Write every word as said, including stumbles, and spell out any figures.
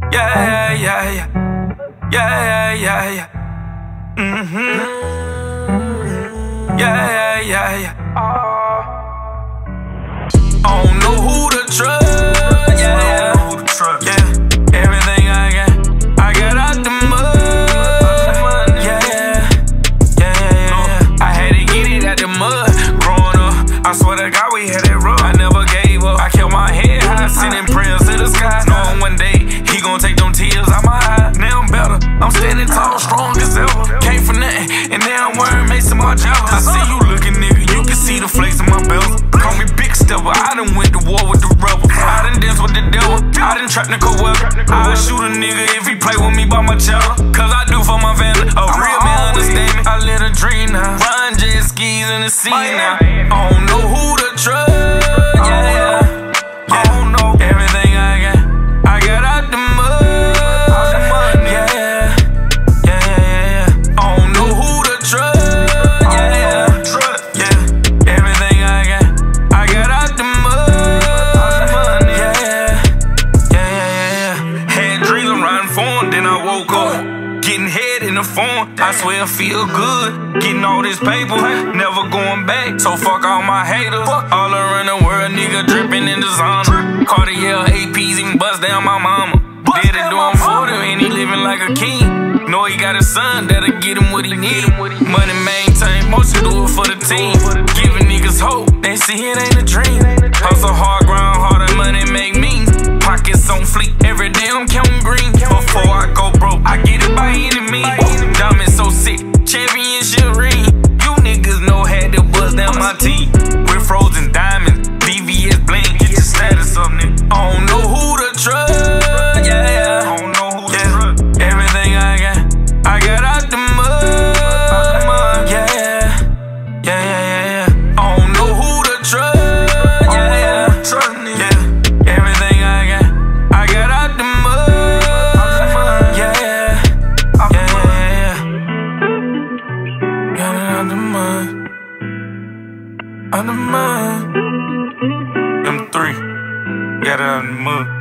Yeah, yeah, yeah. Yeah, yeah, yeah. Mm-hmm. Yeah, yeah, yeah. I don't know who to trust. Yeah, yeah. Yeah. Everything I got, I got out the mud. Yeah, yeah. Yeah, yeah. I had to get it out the mud. Growing up, I swear to God, we had it rough. I never gave up. I kept my head high, sending prayers to the sky. Knowing one day he gon' take them tears out my eyes. Now I'm better. I'm standing tall, strong as ever. Came from nothing, and now I'm wearing mace in my jealous. I see you looking, nigga. You can see the flakes in my belt. Call me Big Stepper. I done went to war with the rebels. I done danced with the devil. I done trapped the co-weather. I'll shoot a nigga if he play with me by my cello. Cause I do for my family. A real man understand me. I live a dream now. Riding jet skis in the sea now. I don't know who to trust. Yeah, yeah. I don't know everything I got. I got out the mud. Yeah, yeah. Yeah, yeah, yeah. I don't know who to trust. Yeah, yeah. Yeah. Everything I got. I got out the mud. Yeah, yeah. Yeah, yeah, yeah. Had dreams of riding for him, then I woke up. Getting head in the phone, I swear I feel good. Getting all this paper, never going back. So fuck all my haters. All around the world, nigga dripping in designer. Cartier A Ps, even bust down my mama. Did it do him for them, and he living like a king. Know he got a son that'll get him what he need. Money maintain, motion do it for the team. Giving niggas hope, they see it ain't a dream. Hustle hard, grind hard, and money make me. Pockets on fleek, every day I'm counting green. Before I go broke, I get it by any means. Diamond so sick, championship ring. You niggas know had to bust down my teeth. With frozen diamonds, V V S bling. Get your status up, nigga. I don't know who to trust. Yeah, yeah. I don't know who to trust. Everything I got, I got out the mud. Yeah, yeah. Yeah, yeah, yeah, yeah. I don't know who to trust. Yeah, yeah. Yeah. Everything I got, I got out the mud. Yeah, yeah. Yeah, yeah, yeah. Got it out the mud. Out the mud. M three. Got it out the mud.